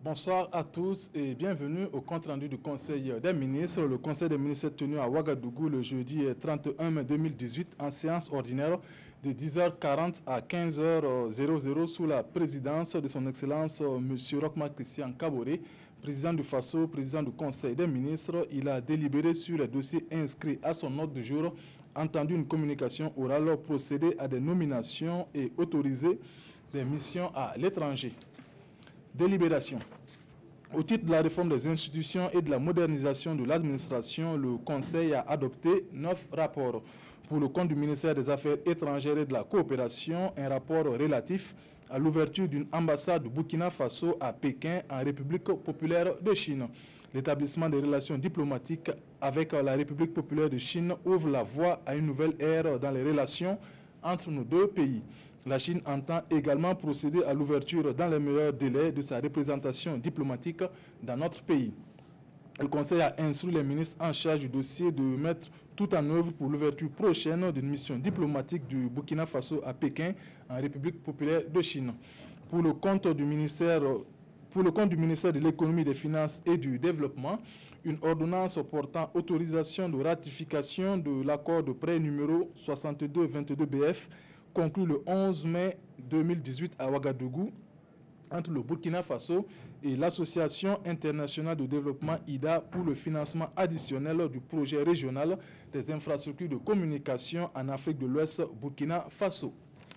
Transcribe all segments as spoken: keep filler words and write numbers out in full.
Bonsoir à tous et bienvenue au compte-rendu du Conseil des ministres. Le Conseil des ministres est tenu à Ouagadougou le jeudi trente et un mai deux mille dix-huit en séance ordinaire de dix heures quarante à quinze heures sous la présidence de son Excellence M. Rochmark Christian Kaboré, président du FASO, président du Conseil des ministres. Il a délibéré sur les dossiers inscrits à son ordre du jour, entendu une communication orale, procédé à des nominations et autorisé des missions à l'étranger. Délibération. Au titre de la réforme des institutions et de la modernisation de l'administration, le Conseil a adopté neuf rapports. Pour le compte du ministère des Affaires étrangères et de la coopération, un rapport relatif à l'ouverture d'une ambassade du Burkina Faso à Pékin en République populaire de Chine. L'établissement des relations diplomatiques avec la République populaire de Chine ouvre la voie à une nouvelle ère dans les relations entre nos deux pays. La Chine entend également procéder à l'ouverture dans les meilleurs délais de sa représentation diplomatique dans notre pays. Le Conseil a instruit les ministres en charge du dossier de mettre tout en œuvre pour l'ouverture prochaine d'une mission diplomatique du Burkina Faso à Pékin, en République populaire de Chine. Pour le compte du ministère, pour le compte du ministère de l'Économie, des Finances et du Développement, une ordonnance portant autorisation de ratification de l'accord de prêt numéro soixante-deux vingt-deux B F conclu le onze mai deux mille dix-huit à Ouagadougou entre le Burkina Faso et l'Association internationale de développement I D A pour le financement additionnel du projet régional des infrastructures de communication en Afrique de l'Ouest Burkina Faso.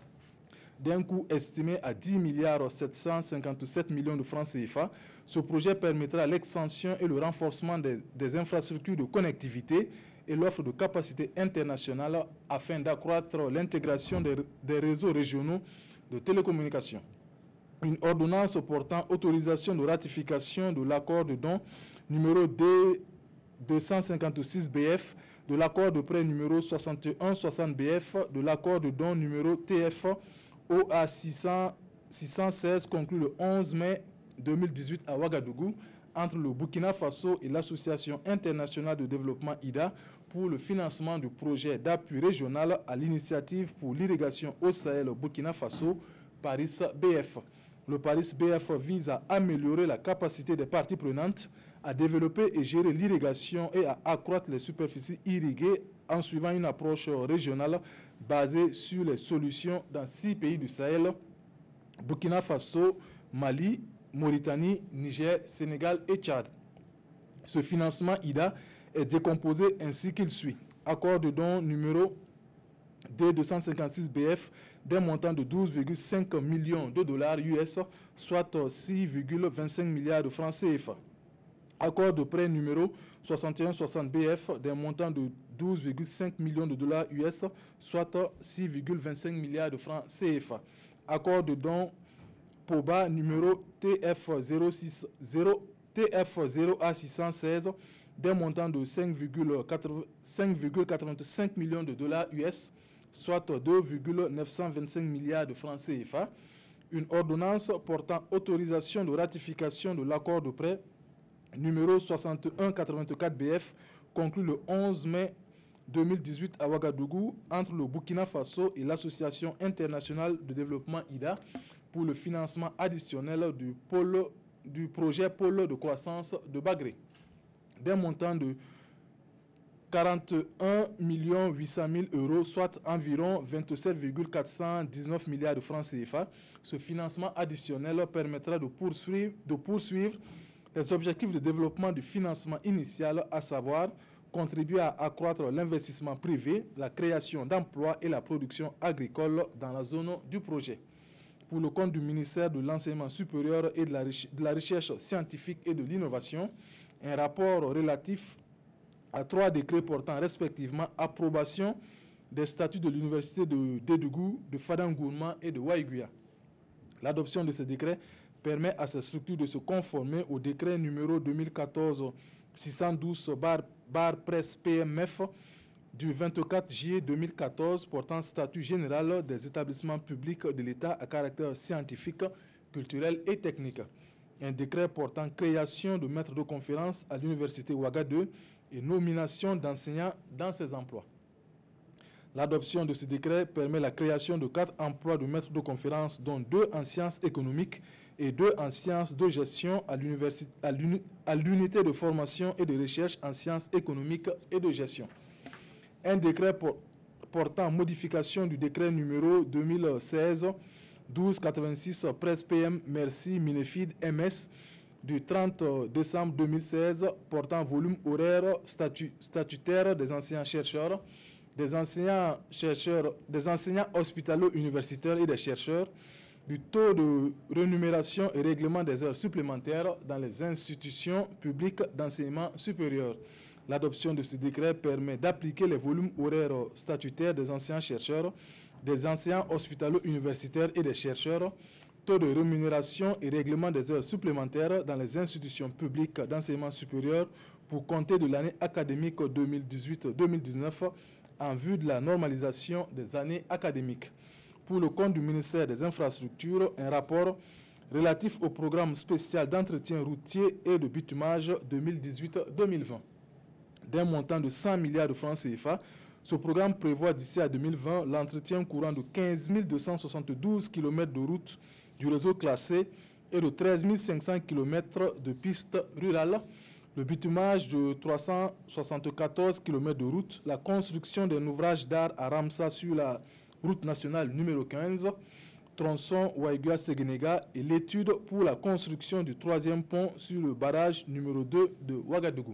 D'un coût estimé à dix milliards sept cent cinquante-sept millions de francs C F A, ce projet permettra l'extension et le renforcement des, des infrastructures de connectivité et l'offre de capacité internationale afin d'accroître l'intégration des, des réseaux régionaux de télécommunications. Une ordonnance portant autorisation de ratification de l'accord de don numéro D deux cent cinquante-six B F, de l'accord de prêt numéro soixante et un soixante B F, de l'accord de don numéro T F O A six cent seize conclu le onze mai deux mille dix-huit à Ouagadougou entre le Burkina Faso et l'Association internationale de développement I D A pour le financement du projet d'appui régional à l'initiative pour l'irrigation au Sahel au Burkina Faso, Paris B F. Le Paris B F vise à améliorer la capacité des parties prenantes à développer et gérer l'irrigation et à accroître les superficies irriguées en suivant une approche régionale basée sur les solutions dans six pays du Sahel, Burkina Faso, Mali, Mauritanie, Niger, Sénégal et Tchad. Ce financement I D A est décomposé ainsi qu'il suit. Accord de don numéro D deux cent cinquante-six B F d'un montant de douze virgule cinq millions de dollars U S, soit six virgule vingt-cinq milliards de francs C F A. Accord de prêt numéro soixante et un soixante B F d'un montant de douze virgule cinq millions de dollars U S, soit six virgule vingt-cinq milliards de francs C F A. Accord de don P O B A numéro T F zéro A six cent seize d'un montant de cinq virgule quatre-vingt-cinq millions de dollars U S, soit deux virgule neuf cent vingt-cinq milliards de francs C F A. Une ordonnance portant autorisation de ratification de l'accord de prêt numéro soixante et un quatre-vingt-quatre B F conclu le onze mai deux mille dix-huit à Ouagadougou entre le Burkina Faso et l'Association internationale de développement I D A pour le financement additionnel du, pôle, du projet Pôle de croissance de Bagré d'un montant de quarante et un millions huit cent mille euros, soit environ vingt-sept virgule quatre cent dix-neuf milliards de francs C F A. Ce financement additionnel permettra de poursuivre, de poursuivre les objectifs de développement du financement initial, à savoir contribuer à accroître l'investissement privé, la création d'emplois et la production agricole dans la zone du projet. Pour le compte du ministère de l'Enseignement supérieur et de la, de la Recherche scientifique et de l'Innovation, un rapport relatif à trois décrets portant respectivement approbation des statuts de l'université de Dédougou, de Fadangourma et de Waïguya. L'adoption de ces décrets permet à ces structures de se conformer au décret numéro deux mille quatorze six cent douze barre presse P M F du vingt-quatre juillet deux mille quatorze portant statut général des établissements publics de l'État à caractère scientifique, culturel et technique. Un décret portant création de maîtres de conférences à l'université Ouagadougou et nomination d'enseignants dans ces emplois. L'adoption de ce décret permet la création de quatre emplois de maîtres de conférences, dont deux en sciences économiques et deux en sciences de gestion à l'unité de formation et de recherche en sciences économiques et de gestion. Un décret pour, portant modification du décret numéro deux mille seize douze quatre-vingt-six presse P M Merci Minefid M S du trente décembre deux mille seize portant volume horaire statu, statutaire des anciens chercheurs, des enseignants chercheurs, des enseignants hospitalo-universitaires et des chercheurs, du taux de rémunération et règlement des heures supplémentaires dans les institutions publiques d'enseignement supérieur. L'adoption de ce décret permet d'appliquer les volumes horaires statutaires des anciens chercheurs, des enseignants hospitalo-universitaires et des chercheurs, taux de rémunération et règlement des heures supplémentaires dans les institutions publiques d'enseignement supérieur pour compter de l'année académique deux mille dix-huit deux mille dix-neuf en vue de la normalisation des années académiques. Pour le compte du ministère des Infrastructures, un rapport relatif au programme spécial d'entretien routier et de bitumage deux mille dix-huit deux mille vingt. D'un montant de cent milliards de francs C F A, ce programme prévoit d'ici à deux mille vingt l'entretien courant de quinze mille deux cent soixante-douze kilomètres de routes du réseau classé et de treize mille cinq cents kilomètres de pistes rurales, le bitumage de trois cent soixante-quatorze kilomètres de routes, la construction d'un ouvrage d'art à Ramsa sur la route nationale numéro quinze, tronçon Ouaïgua-Séguénéga et l'étude pour la construction du troisième pont sur le barrage numéro deux de Ouagadougou.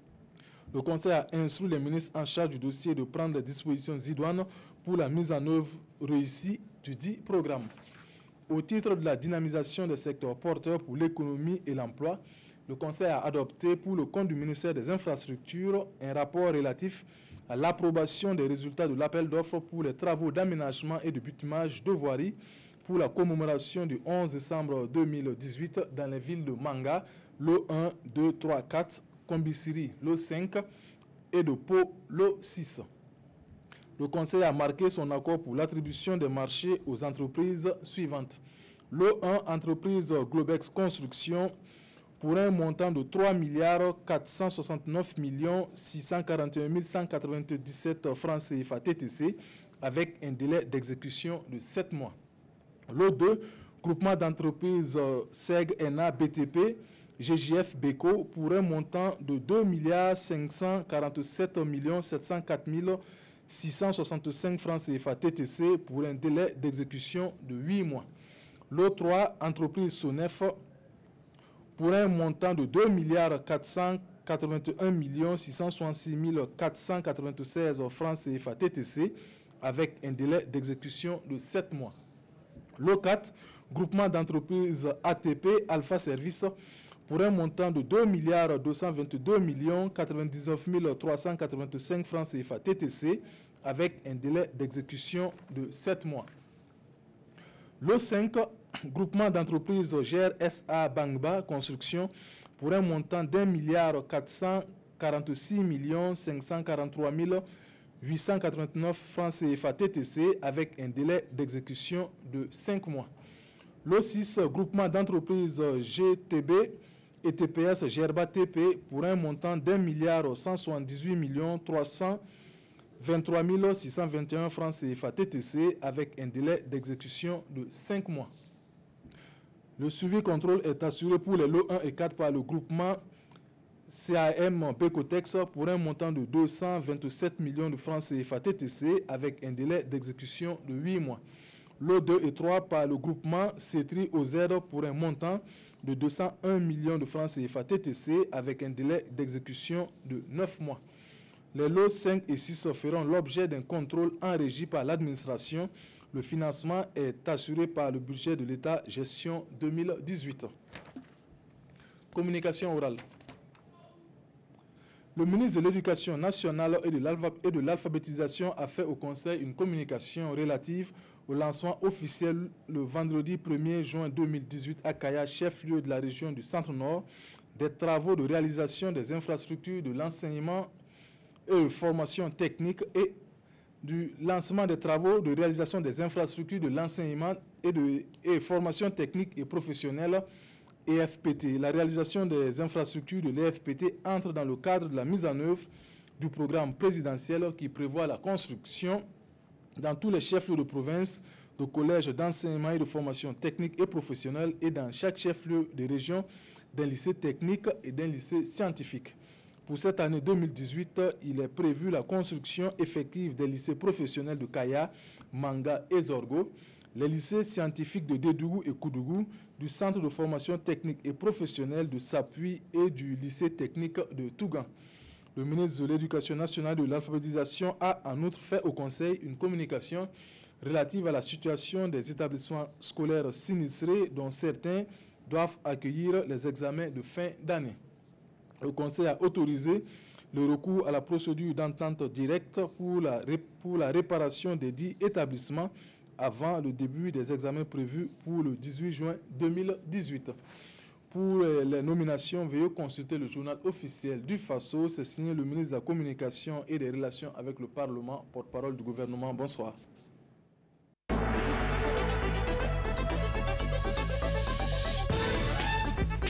Le Conseil a instruit les ministres en charge du dossier de prendre les dispositions idoines pour la mise en œuvre réussie du dit programme. Au titre de la dynamisation des secteurs porteurs pour l'économie et l'emploi, le Conseil a adopté pour le compte du ministère des Infrastructures un rapport relatif à l'approbation des résultats de l'appel d'offres pour les travaux d'aménagement et de bitumage de voirie pour la commémoration du onze décembre deux mille dix-huit dans les villes de Manga, l'O un, deux, trois, quatre, Kombisiri, l'O cinq et de Pau, l'O six. Le Conseil a marqué son accord pour l'attribution des marchés aux entreprises suivantes. L'O un, entreprise Globex Construction, pour un montant de trois milliards quatre cent soixante-neuf millions six cent quarante et un mille cent quatre-vingt-dix-sept francs C F A T T C, avec un délai d'exécution de sept mois. L'O deux, groupement d'entreprises S E G N A B T P, G J F Beko, pour un montant de deux milliards cinq cent quarante-sept millions sept cent quatre mille six cent soixante-cinq francs C F A T T C, pour un délai d'exécution de huit mois. L'O trois, entreprise Sonef, pour un montant de deux milliards quatre cent quatre-vingt-un millions six cent soixante-six mille quatre cent quatre-vingt-seize francs C F A T T C, avec un délai d'exécution de sept mois. L'O quatre, groupement d'entreprises A T P Alpha Service, pour un montant de deux milliards deux cent vingt-deux millions quatre-vingt-dix-neuf mille trois cent quatre-vingt-cinq francs C F A T T C, avec un délai d'exécution de sept mois. L'O cinq, groupement d'entreprises G R S A Bangba Construction, pour un montant d'un milliard quatre cent quarante-six millions cinq cent quarante-trois mille huit cent quatre-vingt-neuf francs C F A T T C, avec un délai d'exécution de cinq mois. L'O six, groupement d'entreprises G T B et T P S Gerba T P, pour un montant d'un milliard cent soixante-dix-huit millions trois cent vingt-trois mille six cent vingt et un francs C F A T T C, avec un délai d'exécution de cinq mois. Le suivi contrôle est assuré pour les lots un et quatre par le groupement C A M Becotex pour un montant de deux cent vingt-sept millions de francs C F A T T C, avec un délai d'exécution de huit mois. Lots deux et trois par le groupement Cetri O Z pour un montant de deux cent un millions de francs C F A T T C, avec un délai d'exécution de neuf mois. Les lots cinq et six feront l'objet d'un contrôle en régie par l'administration. Le financement est assuré par le budget de l'État gestion deux mille dix-huit. Communication orale. Le ministre de l'Éducation nationale et de l'alphabétisation a fait au Conseil une communication relative au lancement officiel le vendredi premier juin deux mille dix-huit à Kaya, chef-lieu de la région du Centre-Nord, des travaux de réalisation des infrastructures de l'enseignement et de formation technique et du lancement des travaux de réalisation des infrastructures de l'enseignement et de et formation technique et professionnelle E F P T. La réalisation des infrastructures de l'E F P T entre dans le cadre de la mise en œuvre du programme présidentiel qui prévoit la construction dans tous les chefs-lieux de province de collèges d'enseignement et de formation technique et professionnelle et dans chaque chef-lieu de région d'un lycée technique et d'un lycée scientifique. Pour cette année deux mille dix-huit, il est prévu la construction effective des lycées professionnels de Kaya, Manga et Zorgo, les lycées scientifiques de Dédougou et Koudougou, du centre de formation technique et professionnelle de Sapui et du lycée technique de Tougan. Le ministre de l'Éducation nationale et de l'alphabétisation a en outre fait au Conseil une communication relative à la situation des établissements scolaires sinistrés dont certains doivent accueillir les examens de fin d'année. Le Conseil a autorisé le recours à la procédure d'entente directe pour la, pour la réparation des dix établissements avant le début des examens prévus pour le dix-huit juin deux mille dix-huit. Pour les nominations, veuillez consulter le journal officiel du Faso. C'est signé le ministre de la Communication et des Relations avec le Parlement, porte-parole du gouvernement. Bonsoir.